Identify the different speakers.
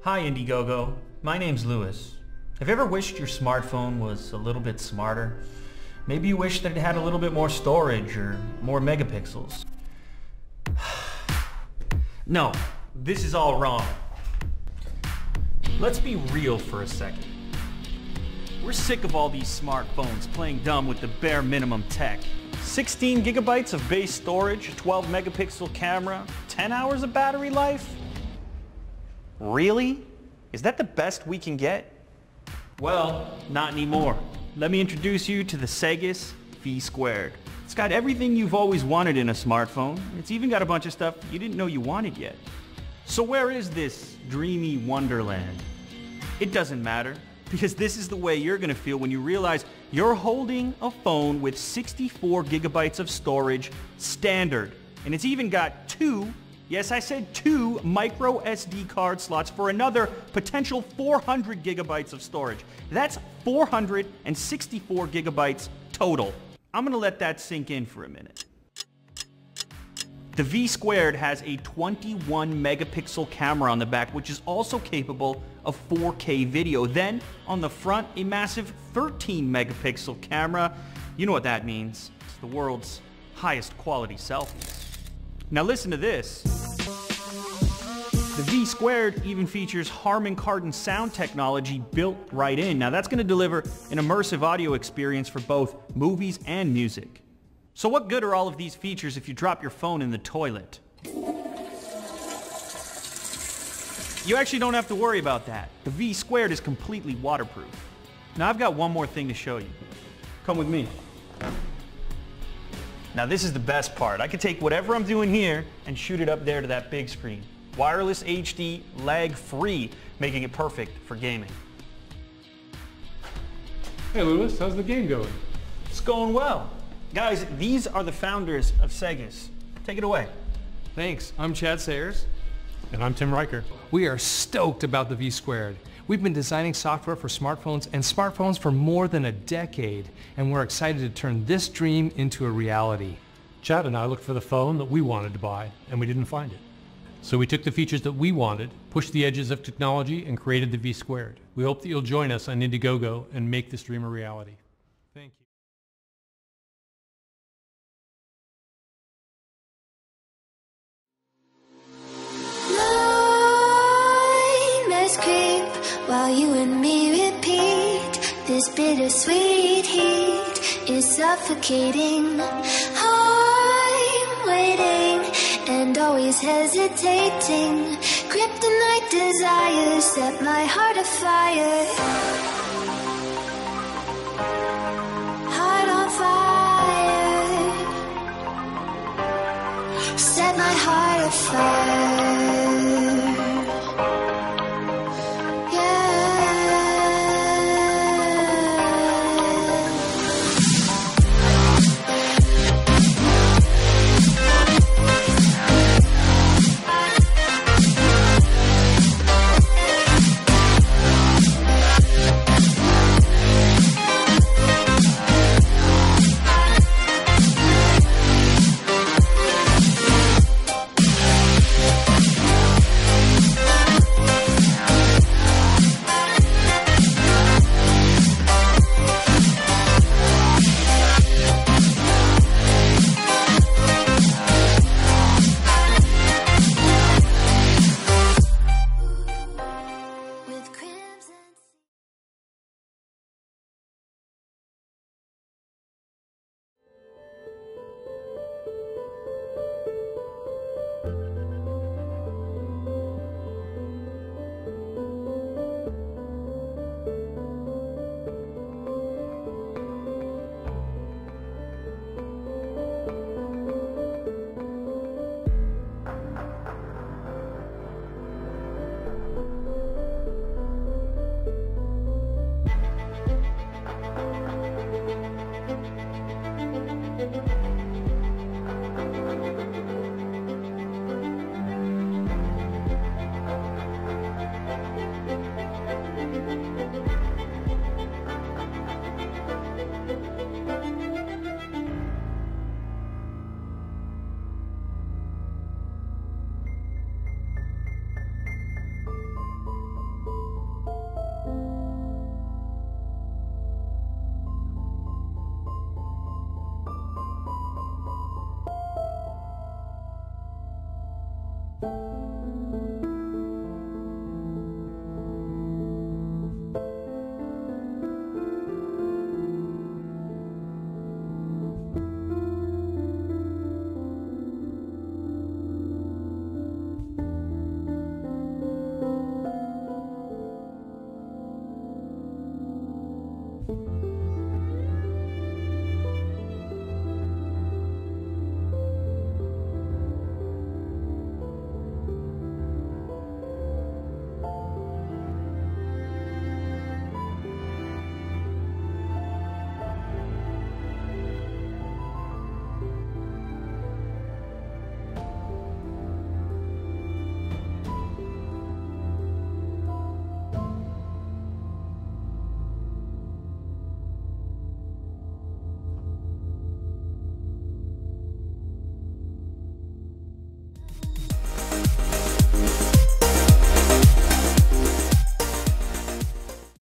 Speaker 1: Hi Indiegogo, my name's Lewis. Have you ever wished your smartphone was a little bit smarter? Maybe you wish that it had a little bit more storage or more megapixels. No, this is all wrong. Let's be real for a second. We're sick of all these smartphones playing dumb with the bare minimum tech. 16 gigabytes of base storage, 12 megapixel camera, 10 hours of battery life? Really? Is that the best we can get? Well, not anymore. Let me introduce you to the Saygus V2. It's got everything you've always wanted in a smartphone. It's even got a bunch of stuff you didn't know you wanted yet. So where is this dreamy wonderland? It doesn't matter, because this is the way you're gonna feel when you realize you're holding a phone with 64 gigabytes of storage standard. And it's even got two, yes I said two, micro SD card slots for another potential 400 gigabytes of storage. That's 464 gigabytes total. I'm gonna let that sink in for a minute. The V2 has a 21 megapixel camera on the back, which is also capable of 4K video. Then, on the front, a massive 13 megapixel camera. You know what that means. It's the world's highest quality selfies. Now listen to this. The V2 even features Harman Kardon sound technology built right in. Now that's going to deliver an immersive audio experience for both movies and music. So what good are all of these features if you drop your phone in the toilet? You actually don't have to worry about that. The V2 is completely waterproof. Now I've got one more thing to show you. Come with me. Now this is the best part. I can take whatever I'm doing here and shoot it up there to that big screen. Wireless HD, lag-free, making it perfect for gaming.
Speaker 2: Hey Lewis, how's the game going?
Speaker 1: It's going well. Guys, these are the founders of Saygus. Take it away.
Speaker 3: Thanks. I'm Chad Sayers.
Speaker 2: And I'm Tim Riker.
Speaker 3: We are stoked about the V2. We've been designing software for smartphones for more than a decade, and we're excited to turn this dream into a reality.
Speaker 2: Chad and I looked for the phone that we wanted to buy, and we didn't find it. So we took the features that we wanted, pushed the edges of technology, and created the V2. We hope that you'll join us on Indiegogo and make this dream a reality. Thank you.
Speaker 4: Creep while you and me repeat. This bittersweet heat is suffocating. I'm waiting and always hesitating. Kryptonite desires set my heart afire. Heart on fire. Set my heart afire.